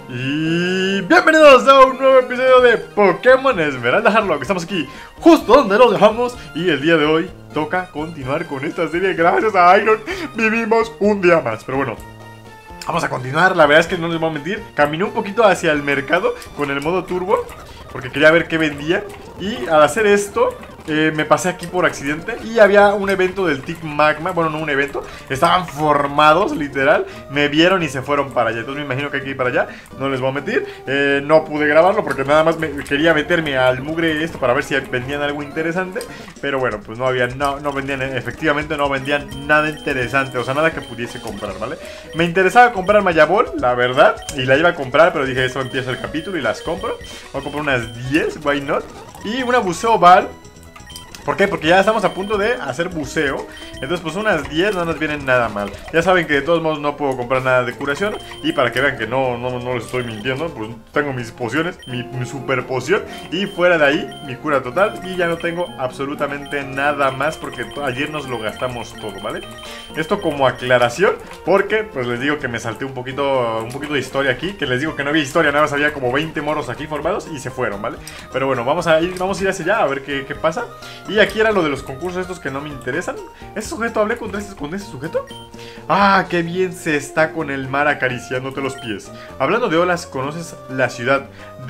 Y bienvenidos a un nuevo episodio de Pokémon Esmeralda Harlock. Estamos aquí justo donde lo dejamos y el día de hoy toca continuar con esta serie. Gracias a Iron vivimos un día más. Pero bueno, vamos a continuar. La verdad es que no les voy a mentir, caminé un poquito hacia el mercado con el modo turbo porque quería ver qué vendía. Y al hacer esto me pasé aquí por accidente y había un evento del Team Magma. Bueno, no un evento, estaban formados, literal. Me vieron y se fueron para allá. Entonces me imagino que hay que ir para allá, no les voy a mentir. No pude grabarlo porque nada más quería meterme al mugre esto para ver si vendían algo interesante. Pero bueno, pues no había, no vendían, efectivamente no vendían nada interesante. O sea, nada que pudiese comprar, ¿vale? Me interesaba comprar Maya Ball, la verdad, y la iba a comprar, pero dije, eso empieza el capítulo y las compro. Voy a comprar unas 10, why not. Y una buceo Ball. ¿Por qué? Porque ya estamos a punto de hacer buceo. Entonces pues unas 10 no nos vienen nada mal. Ya saben que de todos modos no puedo comprar nada de curación. Y para que vean que no les estoy mintiendo, pues tengo mis pociones, mi super poción. Y fuera de ahí, mi cura total. Y ya no tengo absolutamente nada más porque ayer nos lo gastamos todo, ¿vale? Esto como aclaración, porque pues les digo que me salté un poquito de historia aquí. Que les digo que no había historia, nada más había como 20 moros aquí formados y se fueron, ¿vale? Pero bueno, vamos a ir hacia allá a ver qué pasa. Y aquí era lo de los concursos estos que no me interesan. ¿Ese sujeto? ¿Hablé con ese sujeto? ¡Ah, qué bien se está con el mar acariciándote los pies! Hablando de olas, ¿conoces la ciudad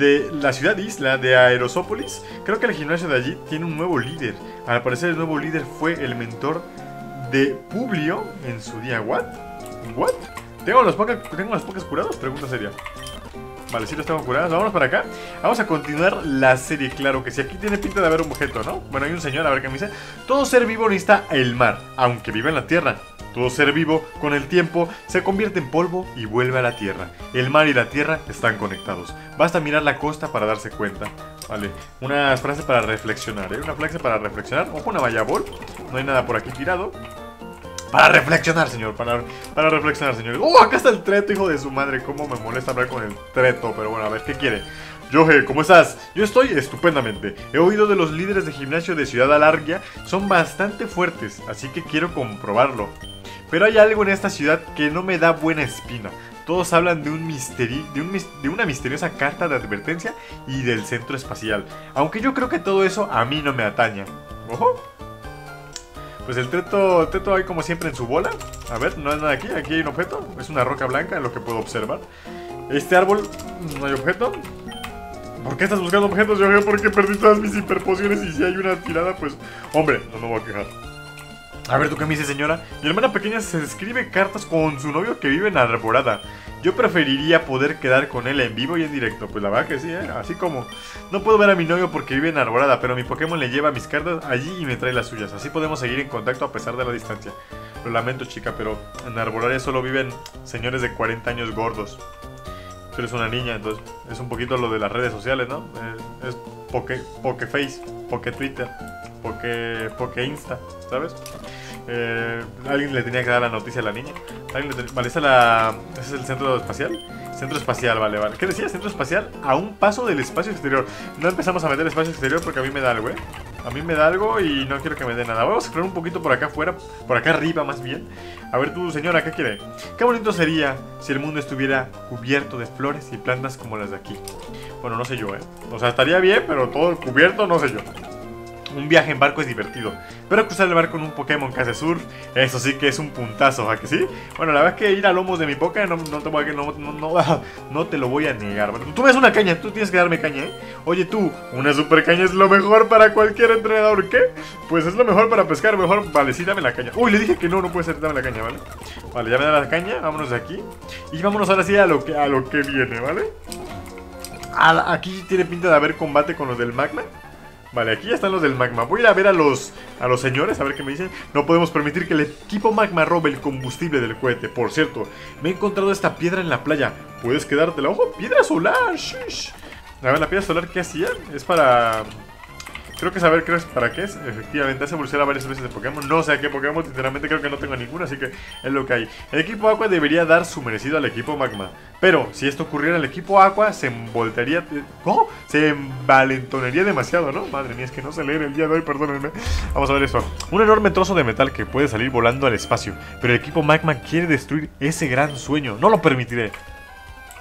isla de Aerosópolis? Creo que el gimnasio de allí tiene un nuevo líder. Al parecer el nuevo líder fue el mentor de Publio en su día. ¿What? ¿Tengo las pocas curadas? Pregunta seria. Vale, sí los tengo curados. Vámonos para acá. Vamos a continuar la serie, claro que sí. Aquí tiene pinta de haber un objeto, ¿no? Bueno, hay un señor, a ver qué me dice. Todo ser vivo necesita el mar, aunque vive en la tierra. Todo ser vivo, con el tiempo, se convierte en polvo y vuelve a la tierra. El mar y la tierra están conectados. Basta mirar la costa para darse cuenta. Vale, una frase para reflexionar, ¿eh? Una frase para reflexionar. Ojo, una Maya Ball. No hay nada por aquí tirado. Para reflexionar, señor, para reflexionar, señor. ¡Oh, acá está el Treto, hijo de su madre! Cómo me molesta hablar con el Treto, pero bueno, a ver, ¿qué quiere? Yohe, ¿cómo estás? Yo estoy estupendamente. He oído de los líderes de gimnasio de Ciudad Alargia. Son bastante fuertes, así que quiero comprobarlo. Pero hay algo en esta ciudad que no me da buena espina. Todos hablan de una misteriosa carta de advertencia y del centro espacial. Aunque yo creo que todo eso a mí no me ataña. ¡Ojo! Pues el Treto hay como siempre en su bola. A ver, no hay nada aquí. Aquí hay un objeto. Es una roca blanca, en lo que puedo observar. Este árbol, no hay objeto. ¿Por qué estás buscando objetos, yo? Porque perdí todas mis hiperpociones y si hay una tirada, pues... Hombre, no me voy a quejar. A ver, ¿tú qué me dices, señora? Mi hermana pequeña se escribe cartas con su novio que vive en Arborada. Yo preferiría poder quedar con él en vivo y en directo. Pues la verdad que sí, ¿eh? Así como... No puedo ver a mi novio porque vive en Arborada, pero mi Pokémon le lleva mis cartas allí y me trae las suyas. Así podemos seguir en contacto a pesar de la distancia. Lo lamento, chica, pero en Arborada solo viven señores de 40 años gordos. Tú eres una niña, entonces es un poquito lo de las redes sociales, ¿no? Es Pokeface, Twitter, Poke Insta, ¿sabes? Alguien le tenía que dar la noticia a la niña. Vale, ese es el centro espacial. Centro espacial, vale. ¿Qué decía? Centro espacial a un paso del espacio exterior. No empezamos a meter espacio exterior porque a mí me da algo, ¿eh? A mí me da algo y no quiero que me dé nada. Vamos a explorar un poquito por acá afuera, por acá arriba más bien. A ver tú, señora, ¿qué quiere? Qué bonito sería si el mundo estuviera cubierto de flores y plantas como las de aquí. Bueno, no sé yo, ¿eh? O sea, estaría bien, pero todo cubierto, no sé yo. Un viaje en barco es divertido, pero cruzar el mar con un Pokémon que hace surf, eso sí que es un puntazo, ¿a que sí? Bueno, la verdad es que ir a lomos de mi Poké no te lo voy a negar. Tú me das una caña, tú tienes que darme caña, ¿eh? Oye tú, una super caña es lo mejor para cualquier entrenador, ¿qué? Pues es lo mejor para pescar, mejor, vale, sí, dame la caña. Uy, le dije que no puede ser, dame la caña, ¿vale? Vale, ya me da la caña, vámonos de aquí. Y vámonos ahora sí a lo que viene, ¿vale? Aquí tiene pinta de haber combate con los del Magma. Vale, aquí ya están los del Magma. Voy a ir a ver a los señores, a ver qué me dicen. No podemos permitir que el equipo Magma robe el combustible del cohete. Por cierto, me he encontrado esta piedra en la playa. ¿Puedes quedártela? ¡Ojo! ¡Piedra solar! ¡Shish! A ver, la piedra solar, ¿qué hacía? Es para... Creo que saber para qué es. Efectivamente, hace evolucionar varias veces de Pokémon. No sé a qué Pokémon, sinceramente creo que no tengo ninguna, así que es lo que hay. El equipo Aqua debería dar su merecido al equipo Magma. Pero, si esto ocurriera, el equipo Aqua se envoltaría... ¿Cómo? Se envalentonaría demasiado, ¿no? Madre mía, es que no sé leer el día de hoy, perdónenme. Vamos a ver esto. Un enorme trozo de metal que puede salir volando al espacio. Pero el equipo Magma quiere destruir ese gran sueño. No lo permitiré.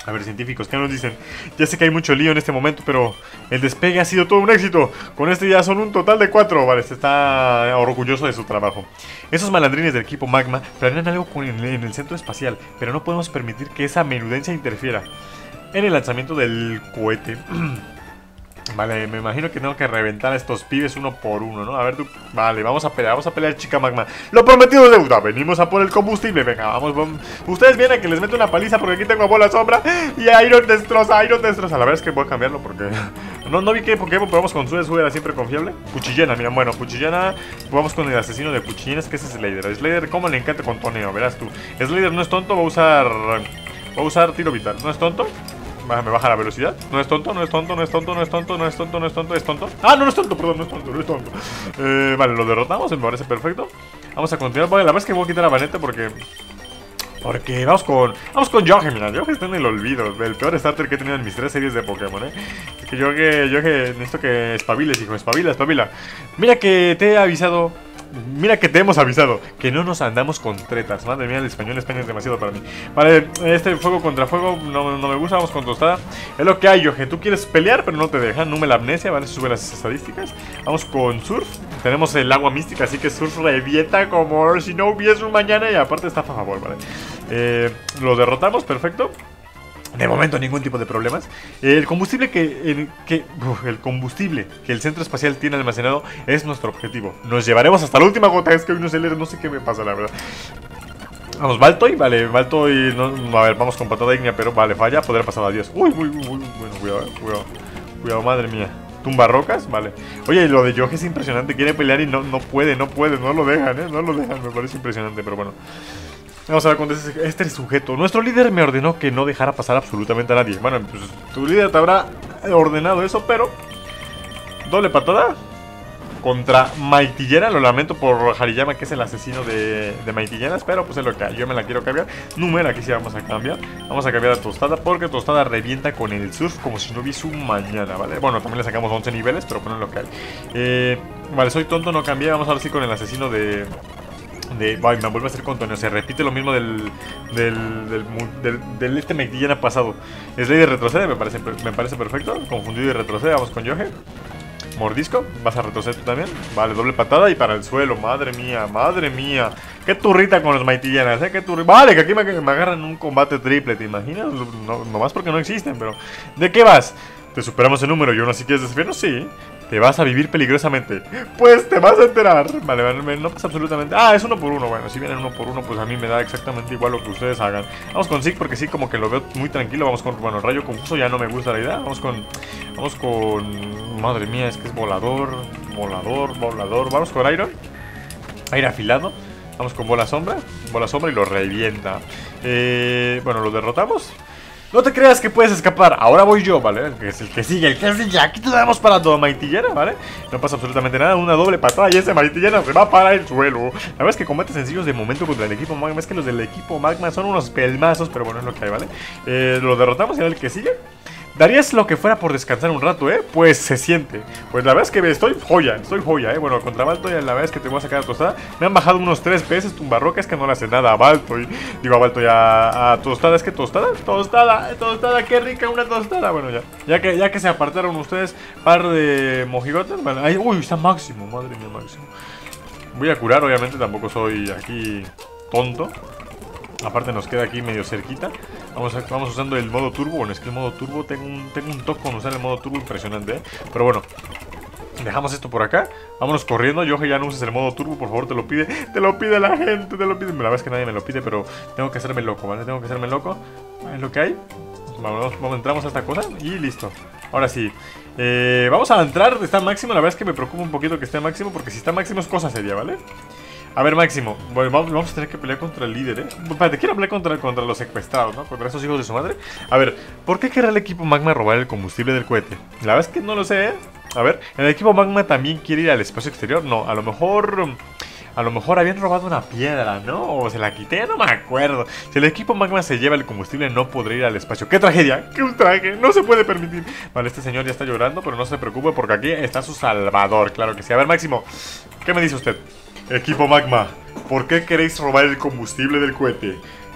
A ver, científicos, ¿qué nos dicen? Ya sé que hay mucho lío en este momento, pero el despegue ha sido todo un éxito. Con este ya son un total de 4. Vale, este está orgulloso de su trabajo. Esos malandrines del equipo Magma planean algo en el centro espacial, pero no podemos permitir que esa menudencia interfiera en el lanzamiento del cohete. Vale, me imagino que tengo que reventar a estos pibes uno por uno, ¿no? A ver, tú... Vale, vamos a pelear, chica Magma. Lo prometido es deuda, venimos a por el combustible. Venga, vamos. Ustedes vienen que les meto una paliza porque aquí tengo a Bola Sombra y Iron destroza. La verdad es que voy a cambiarlo porque... No vi que Pokémon probamos con Sue era siempre confiable. Puchillena, mira, bueno, Puchillena. Vamos con el asesino de Puchillenas, que es Slayer. Slayer, ¿cómo le encanta con toneo? Verás tú. Slayer no es tonto, va a usar tiro vital. ¿No es tonto? Me baja la velocidad. No es tonto. Es tonto. Ah, no es tonto, perdón, no es tonto. Vale, lo derrotamos, me parece perfecto. Vamos a continuar. Vale, la verdad es que voy a quitar a Vanette porque vamos con Yoge, mira, Yoge está en el olvido. El peor starter que he tenido en mis 3 series de Pokémon, Es que Yoge, necesito que espabiles, hijo, espabila. Mira que te hemos avisado que no nos andamos con tretas. Madre mía, el español es demasiado para mí. Vale, este fuego contra fuego no me gusta, vamos con tostada. Es lo que hay, Yoge, tú quieres pelear pero no te dejan. Nume la amnesia, vale, sube las estadísticas. Vamos con Surf, tenemos el agua mística, así que Surf revienta como si no hubiese un mañana. Y aparte está a favor, vale. Lo derrotamos, perfecto. De momento ningún tipo de problemas. El combustible que el centro espacial tiene almacenado es nuestro objetivo. Nos llevaremos hasta la última gota. Es que hoy no sé qué me pasa, la verdad. Vamos, Baltoy, vale, Baltoy a ver, vamos con patada ignia, pero vale, falla, poder pasar a 10. Uy, bueno, cuidado, madre mía. Tumba rocas, vale. Oye, lo de Yoge es impresionante, quiere pelear y no puede, no lo dejan, me parece impresionante, pero bueno. Vamos a ver con este sujeto. Nuestro líder me ordenó que no dejara pasar absolutamente a nadie. Bueno, pues tu líder te habrá ordenado eso, pero... Doble patada contra Maitillera. Lo lamento por Hariyama, que es el asesino de Maitilleras, pero pues es lo que hay. Yo me la quiero cambiar. Número, aquí sí vamos a cambiar. Vamos a cambiar a Tostada porque Tostada revienta con el Surf como si no hubiese un mañana, ¿vale? Bueno, también le sacamos 11 niveles, pero ponen lo que hay. Vale, soy tonto, no cambié. Vamos a ver si con el asesino de... me vuelve a hacer con Tonio. Se repite lo mismo del este Maitillena pasado. Slayer retrocede, me parece perfecto. Confundido y retrocede, vamos con Yoge. Mordisco, vas a retroceder tú también. Vale, doble patada y para el suelo. Madre mía. Qué turrita con los Maitillenas, qué turrita. Vale, que aquí me agarran un combate triple, ¿te imaginas? No más porque no existen, pero... ¿De qué vas? Te superamos el número y aún así quieres desafiarnos, sí. Te vas a vivir peligrosamente. Pues te vas a enterar. Vale, no pasa absolutamente... Ah, es 1 por 1. Bueno, si vienen 1 por 1, pues a mí me da exactamente igual lo que ustedes hagan. Vamos con Zig porque sí, como que lo veo muy tranquilo. Vamos con... Bueno, Rayo Confuso ya no me gusta la idea. Vamos con... Madre mía, es que es volador. Vamos con Iron. Aire afilado. Vamos con Bola Sombra y lo revienta. Bueno, lo derrotamos. No te creas que puedes escapar, ahora voy yo, ¿vale? Que es el que sigue, aquí te damos para todo, Maitillera, ¿vale? No pasa absolutamente nada, una doble patada y ese Maitillera se va para el suelo. La verdad es que combates sencillos de momento contra el equipo Magma, es que los del equipo Magma son unos pelmazos, pero bueno, es lo que hay, ¿vale? Lo derrotamos y ahora el que sigue. Darías lo que fuera por descansar un rato, Pues se siente. Pues la verdad es que estoy joya, Bueno, contra Baltoy la verdad es que te voy a sacar a Tostada. Me han bajado unos 3 veces Tumbarroca, es que no le hace nada a Baltoy. Digo a Baltoy, a Tostada, es que Tostada, qué rica una tostada. Bueno, ya que se apartaron ustedes, par de mojigotes, vale. Uy, está Máximo, madre mía, Máximo. Voy a curar, obviamente, tampoco soy aquí tonto. Aparte nos queda aquí medio cerquita. Vamos usando el modo turbo. Bueno, es que el modo turbo tengo un toque con usar el modo turbo impresionante, Pero bueno, dejamos esto por acá. Vámonos corriendo. Yoge, ya no uses el modo turbo, por favor, te lo pide la gente, La verdad es que nadie me lo pide, pero tengo que hacerme loco, ¿vale? Es lo que hay. Vamos, entramos a esta cosa y listo. Ahora sí. Vamos a entrar. Está Máximo. La verdad es que me preocupa un poquito que esté Máximo, porque si está Máximo es cosa seria, ¿vale? A ver, Máximo, bueno, vamos a tener que pelear contra el líder, Espérate, quiero pelear contra los secuestrados, ¿no? Contra esos hijos de su madre. A ver, ¿por qué querrá el equipo Magma robar el combustible del cohete? La verdad es que no lo sé, A ver, ¿el equipo Magma también quiere ir al espacio exterior? No, a lo mejor habían robado una piedra, ¿no? O se la quité, no me acuerdo. Si el equipo Magma se lleva el combustible, no podrá ir al espacio. ¡Qué tragedia! ¡Qué ultraje! No se puede permitir. Vale, este señor ya está llorando, pero no se preocupe porque aquí está su salvador. Claro que sí. A ver, Máximo, ¿qué me dice usted? Equipo Magma, ¿por qué queréis robar el combustible del cohete?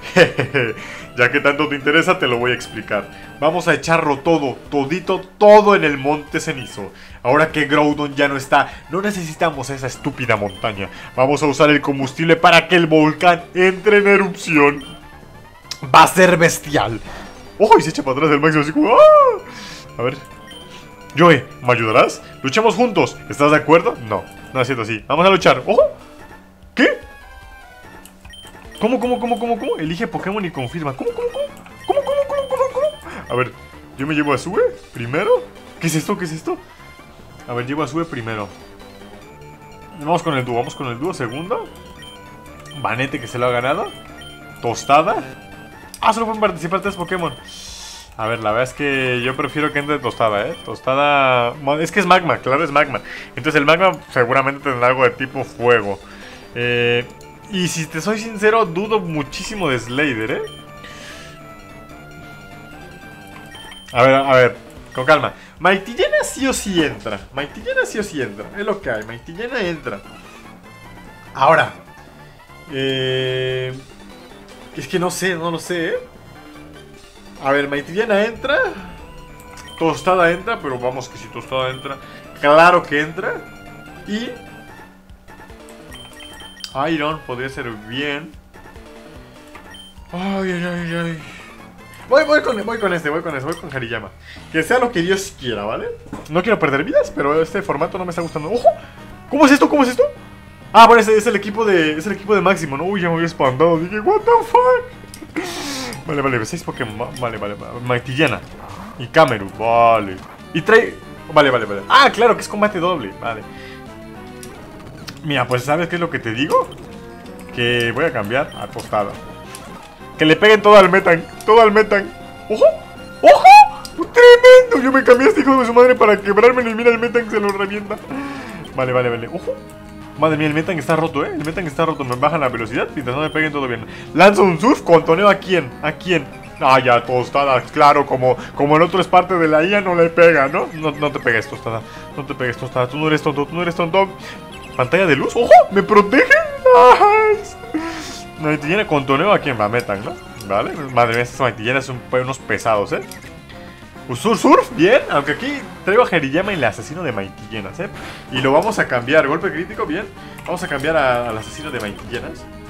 Jejeje, ya que tanto te interesa, te lo voy a explicar. Vamos a echarlo todo, todito, todo en el monte cenizo. Ahora que Groudon ya no está, no necesitamos esa estúpida montaña. Vamos a usar el combustible para que el volcán entre en erupción. Va a ser bestial. ¡Oh! Y se echa para atrás del máximo así como... ¡ah! A ver. Joey, ¿me ayudarás? Luchemos juntos. ¿Estás de acuerdo? No, no es cierto así. Vamos a luchar. ¡Ojo! ¿Qué? ¿Cómo? Elige Pokémon y confirma. ¿Cómo? A ver, yo me llevo a Sue primero. ¿Qué es esto? A ver, llevo a Sue primero. Vamos con el dúo segundo. Vanette, que se lo ha ganado. Tostada. Ah, solo pueden participar 3 Pokémon. A ver, la verdad es que yo prefiero que entre Tostada, Tostada... Es que es magma, claro, es magma. Entonces el magma seguramente tendrá algo de tipo fuego. Y si te soy sincero, dudo muchísimo de Slader, A ver, con calma. Mightyena sí o sí entra. Es lo que hay, Mightyena entra. Ahora. Es que no lo sé, A ver, Mightyena entra. Tostada entra, pero vamos que si Tostada entra, claro que entra. Y... Iron podría ser bien. Ay. Voy con Hariyama. Que sea lo que Dios quiera, ¿vale? No quiero perder vidas, pero este formato no me está gustando. ¡Ojo! ¿Cómo es esto? Ah, bueno, es el equipo de Máximo, ¿no? Uy, ya me había espantado. Dije, what the fuck. Vale, 6 Pokémon. Vale. Mightyena. Y Cameru, vale. Y trae... Vale. Ah, claro, que es combate doble. Vale. Mira, pues ¿sabes qué es lo que te digo? Que voy a cambiar a Tostada. Que le peguen todo al Metang. ¡Ojo! ¡Tremendo! Yo me cambié a este hijo de su madre para quebrármelo y mira el Metang se lo revienta. Vale. ¡Ojo! Madre mía, el Metang está roto, El Metang está roto. Me bajan la velocidad mientras no me peguen todo bien. Lanzo un surf, contoneo ¿a quién? Ah, ya, Tostada, claro, como el otro es parte de la IA, no le pega, ¿no? No te pegues, Tostada. Tú no eres tonto. Pantalla de luz, ¡ojo! ¡Me protege! ¡Nice! Mightyena contoneo a quien va, Metang, ¿no? Vale, madre mía, estas Mightyena son unos pesados, Surf, bien, aunque aquí traigo a Hariyama y el asesino de Mightyena, y lo vamos a cambiar, golpe crítico, bien. Vamos a cambiar al asesino de Mightyena.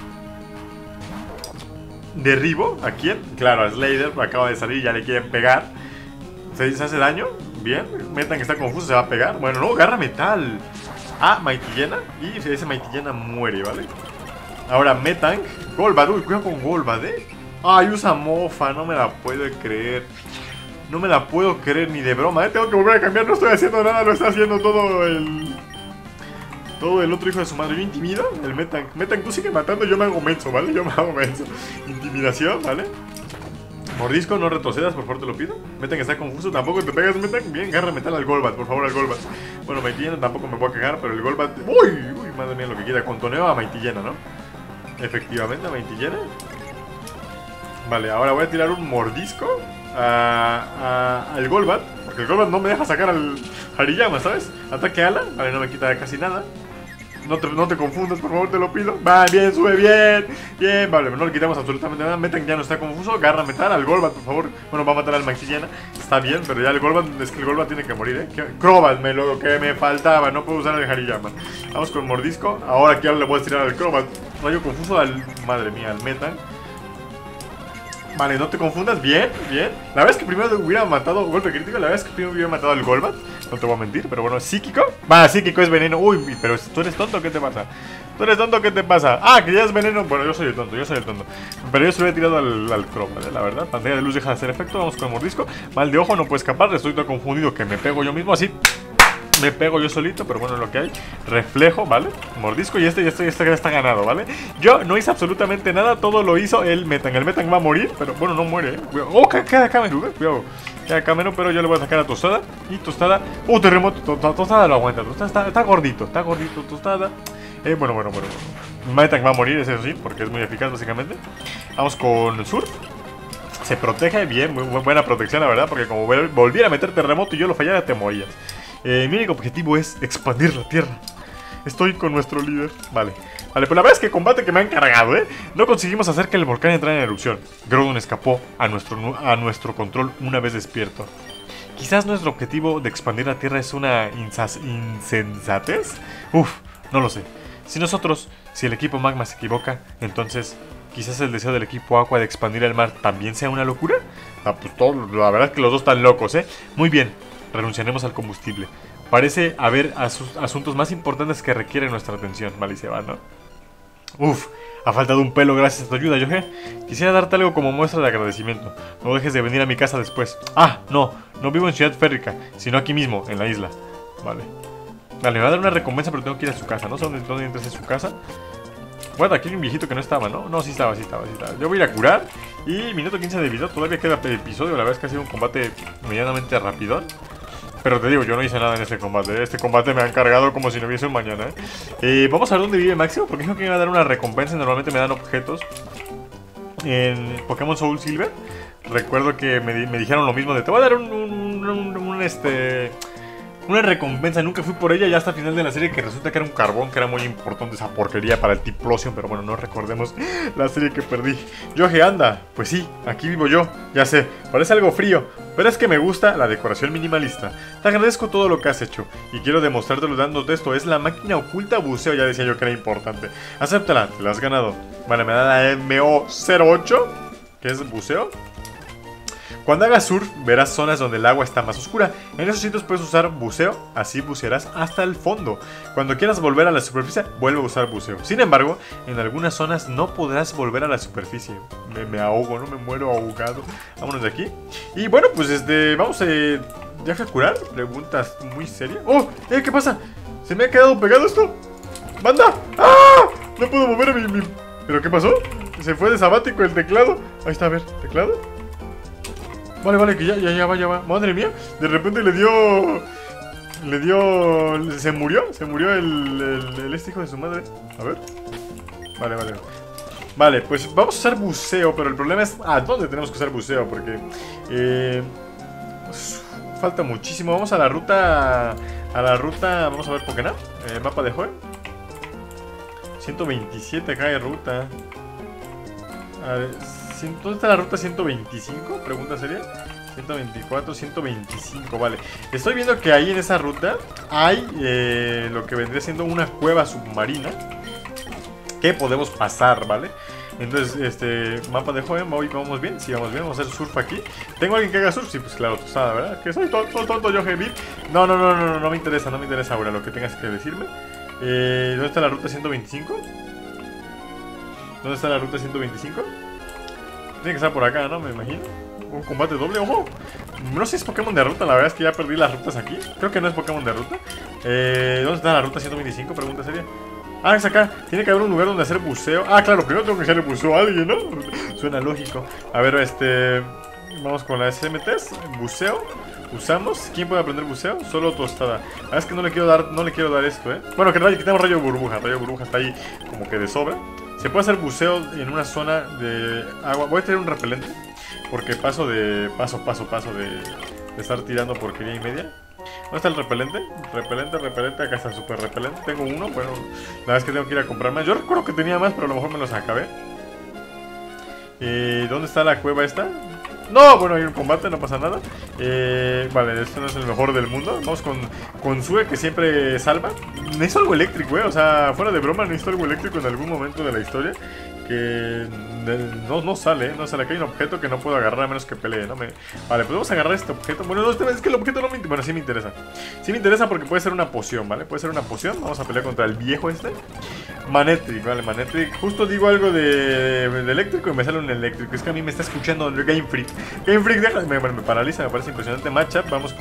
Derribo, ¿a quién? Claro, a Slader, acaba de salir y ya le quieren pegar. ¿Se hace daño? Bien, Metang está confuso, se va a pegar. Bueno, no, garra metal a Mightyena y ese Mightyena muere, ¿vale? Ahora Metang, Golbat, uy, cuidado con Golbat, Ay, usa mofa, no me la puedo creer. No me la puedo creer ni de broma, Tengo que volver a cambiar, no estoy haciendo nada, lo está haciendo todo el otro hijo de su madre. Yo intimido el Metang. Metang, tú sigue matando, yo me hago menso, ¿vale? Intimidación, ¿vale? Mordisco, no retrocedas, por favor, te lo pido. Metang está confuso, tampoco te pegas, Metang. Bien, garra metal al Golbat, por favor, al Golbat. Bueno, Mightyena tampoco me voy a cagar, pero el Golbat... Uy, madre mía, lo que quiera. Contoneo a Mightyena, ¿no? Efectivamente, a Mightyena. Vale, ahora voy a tirar un Mordisco al Golbat, porque el Golbat no me deja sacar al Hariyama, ¿sabes? Ataque ala, vale, no me quita casi nada. No te confundas, por favor, te lo pido. Va, bien, sube, bien. Vale, no le quitamos absolutamente nada. Metang ya no está confuso. Garra metal al Golbat, por favor. Bueno, va a matar al Mightyena. Está bien, pero ya el Golbat, es que el Golbat tiene que morir, Crobat, lo que me faltaba. No puedo usar el Hariyama. Vamos con Mordisco. Ahora que ahora le voy a tirar al Crobat. Rayo confuso al... Madre mía, al Metang. Vale, no te confundas, bien. La verdad es que primero hubiera matado golpe crítico. La verdad es que primero hubiera matado al Golbat. No te voy a mentir, pero bueno, psíquico. Va, psíquico es veneno. Uy, pero tú eres tonto, ¿qué te pasa? Ah, que ya es veneno. Bueno, yo soy el tonto. Pero yo se lo he tirado al Crobat, la verdad. Pantalla de luz deja de hacer efecto. Vamos con el Mordisco. Mal de ojo, no puede escapar. Estoy todo confundido que me pego yo mismo así. Me pego yo solito, pero bueno, es lo que hay. Reflejo, ¿vale? Mordisco y este ya está ganado, ¿vale? Yo no hice absolutamente nada, todo lo hizo el Metang. El Metang va a morir, pero bueno, no muere, Cuidado. Oh, queda Cameru, cuidado. Queda Cameru, pero yo le voy a sacar a Tostada. Y Tostada... terremoto, Tostada lo aguanta. Tostada está gordito, Tostada. Bueno. Metang va a morir, eso sí, porque es muy eficaz, básicamente. Vamos con Surf. Se protege bien, muy buena protección, la verdad, porque como volviera a meter terremoto y yo lo fallara, te morías. Mi único objetivo es expandir la tierra. Estoy con nuestro líder. Vale. Vale, pues la verdad es que combate que me han cargado, ¿eh? No conseguimos hacer que el volcán entrara en erupción. Groudon escapó a nuestro control una vez despierto. Quizás nuestro objetivo de expandir la Tierra es una insensatez. Uf, no lo sé. Si el equipo Magma se equivoca, entonces quizás el deseo del equipo Aqua de expandir el mar también sea una locura. Ah, pues la verdad es que los dos están locos, ¿eh? Muy bien, renunciaremos al combustible. Parece haber asuntos más importantes que requieren nuestra atención. Vale, y se va, ¿no? Uf, ha faltado un pelo gracias a tu ayuda, Yohe. Quisiera darte algo como muestra de agradecimiento. No dejes de venir a mi casa después. Ah, no vivo en Ciudad Férrica, sino aquí mismo, en la isla. Vale. Vale, me va a dar una recompensa, pero tengo que ir a su casa. No sé dónde entras en su casa. Bueno, aquí hay un viejito que no estaba, ¿no? No, sí estaba. Yo voy a ir a curar. Y minuto 15 de video, todavía queda episodio. La verdad es que ha sido un combate medianamente rapidón. Pero te digo, yo no hice nada en este combate, ¿eh? Este combate me han cargado como si no hubiese un mañana, ¿eh? Vamos a ver dónde vive Máximo, porque dijo que me iba a dar una recompensa y normalmente me dan objetos en Pokémon Soul Silver. Recuerdo que me dijeron lo mismo de te voy a dar una recompensa, nunca fui por ella ya hasta el final de la serie, que resulta que era un carbón, que era muy importante esa porquería para el Typhlosion, pero bueno, no recordemos la serie que perdí. Yohe, anda, pues sí, aquí vivo yo, ya sé, parece algo frío, pero es que me gusta la decoración minimalista. Te agradezco todo lo que has hecho, y quiero demostrártelo dándote esto, es la máquina oculta buceo, ya decía yo que era importante. Acéptala, te la has ganado. Vale, me da la MO08, que es buceo. Cuando hagas surf, verás zonas donde el agua está más oscura. En esos sitios puedes usar buceo, así bucearás hasta el fondo. Cuando quieras volver a la superficie, vuelve a usar buceo. Sin embargo, en algunas zonas no podrás volver a la superficie. Me ahogo, ¿no? Me muero ahogado. Vámonos de aquí. Y bueno, pues vamos ¿ya a curar? Preguntas muy serias. ¡Oh! ¿Qué pasa? ¿Se me ha quedado pegado esto? ¡Banda! ¡Ah! No puedo mover a mi... ¿Pero qué pasó? Se fue de sabático el teclado. Ahí está, a ver, ¿teclado? Vale, que ya va. Madre mía, de repente le dio... Se murió el hijo de su madre. A ver. Vale. Vale, pues vamos a usar buceo, pero el problema es... ¿dónde tenemos que usar buceo? Porque... falta muchísimo. Vamos a la ruta... Vamos a ver Pokémon. Mapa de juego. 127 acá hay ruta. A ver... ¿Dónde está la ruta 125? Pregunta seria. 124, 125, vale. Estoy viendo que ahí en esa ruta hay lo que vendría siendo una cueva submarina que podemos pasar, ¿vale? Entonces, mapa de juego, vamos bien. Sí, vamos bien, vamos a hacer surf aquí. ¿Tengo alguien que haga surf? Sí, pues claro, tú sabes, ¿verdad? Que soy tonto yo, Heavy. No me interesa ahora lo que tengas que decirme. ¿Dónde está la ruta 125? ¿Dónde está la ruta 125? Tiene que estar por acá, ¿no? Me imagino. Un combate doble, ojo. No sé si es Pokémon de ruta, la verdad es que ya perdí las rutas aquí. Creo que no es Pokémon de ruta. ¿Dónde está la ruta 125? Pregunta seria. Ah, es acá. Tiene que haber un lugar donde hacer buceo. Ah, claro, primero tengo que hacerle buceo a alguien, ¿no? Suena lógico. A ver, vamos con la SMTs. Buceo. Usamos. ¿Quién puede aprender buceo? Solo Tostada. La verdad es que no le quiero dar esto, ¿eh? Bueno, que tenemos rayo burbuja. Rayo burbuja está ahí como que de sobra. Se puede hacer buceo en una zona de agua. Voy a tener un repelente, porque paso de estar tirando porquería y media. ¿Dónde está el repelente? Repelente, acá está el super repelente. Tengo uno, bueno, la verdad es que tengo que ir a comprar más. Yo recuerdo que tenía más, pero a lo mejor me los acabé. ¿Dónde está la cueva esta? No, bueno, hay un combate, no pasa nada. Vale, esto no es el mejor del mundo. Vamos con Sue, que siempre salva. Necesito algo eléctrico, o sea, fuera de broma, necesito algo eléctrico en algún momento de la historia. Que no sale. Aquí hay un objeto que no puedo agarrar a menos que pelee, ¿no? Vale, pues vamos a agarrar este objeto. Bueno, no, es que el objeto no me... Bueno, sí me interesa. Sí me interesa porque puede ser una poción, ¿vale? Puede ser una poción. Vamos a pelear contra el viejo este. Manectric, vale, Manectric. Justo digo algo de eléctrico y me sale un eléctrico. Es que a mí me está escuchando Game Freak. Game Freak, déjame, me paraliza, me parece impresionante. Matchup, vamos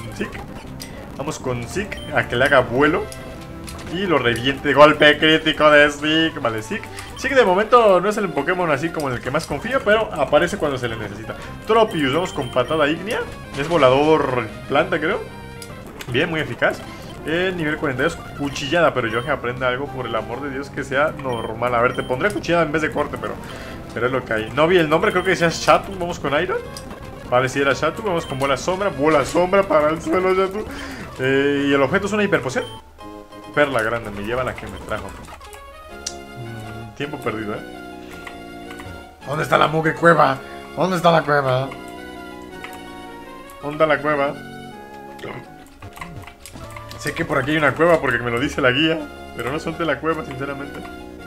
con Zik a que le haga vuelo y lo reviente. Golpe crítico de Zik. Vale, Zik de momento no es el Pokémon así como en el que más confío, pero aparece cuando se le necesita. Tropius, vamos con patada ígnea. Es volador planta, creo. Bien, muy eficaz. Nivel 42, cuchillada. Pero yo que aprenda algo, por el amor de Dios, que sea normal. A ver, te pondré cuchillada en vez de corte, pero es lo que hay. No vi el nombre, creo que decía Shatu. Vamos con Iron. Vale, si era Shatu, vamos con bola sombra. Bola sombra para el suelo, Shatu. Y el objeto es una hiperpoción. Perla grande, me lleva la que me trajo. Tiempo perdido, ¿Dónde está la mugre cueva? ¿Dónde está la cueva? ¿Dónde está la cueva? Sé que por aquí hay una cueva porque me lo dice la guía, pero no son de la cueva, sinceramente.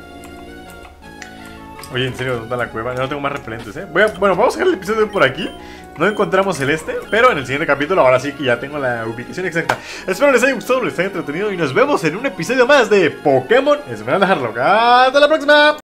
Oye, en serio, ¿dónde está la cueva? No tengo más repelentes, Bueno, vamos a dejar el episodio por aquí. No encontramos el pero en el siguiente capítulo ahora sí que ya tengo la ubicación exacta. Espero les haya gustado, les haya entretenido y nos vemos en un episodio más de Pokémon Esmeralda Harlock. ¡Hasta la próxima!